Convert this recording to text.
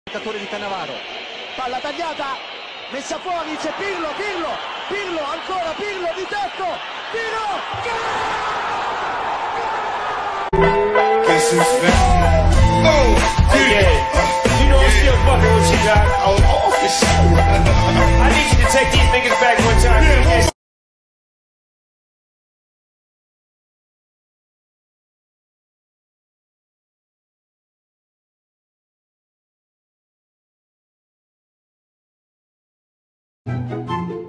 giocatore di Cannavaro, palla tagliata, messa fuori, c'è Pirlo, ancora Pirlo di tacco, tiro, You know I'm still fucking with you, Doc. Oh, for sure. I need you to take these niggas back one time. Yeah.